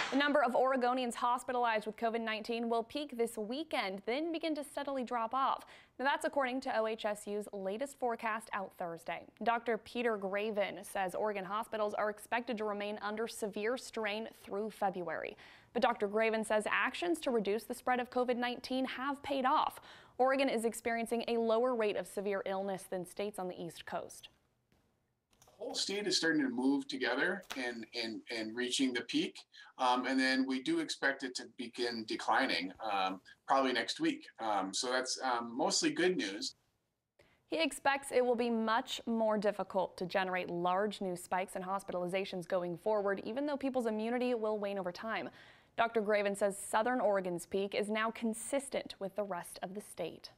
The number of Oregonians hospitalized with COVID-19 will peak this weekend, then begin to steadily drop off. Now, that's according to OHSU's latest forecast out Thursday. Dr. Peter Graven says Oregon hospitals are expected to remain under severe strain through February. But Dr. Graven says actions to reduce the spread of COVID-19 have paid off. Oregon is experiencing a lower rate of severe illness than states on the East Coast. The whole state is starting to move together and reaching the peak, and then we do expect it to begin declining probably next week. So that's mostly good news. He expects it will be much more difficult to generate large new spikes in hospitalizations going forward, even though people's immunity will wane over time. Dr. Graven says Southern Oregon's peak is now consistent with the rest of the state.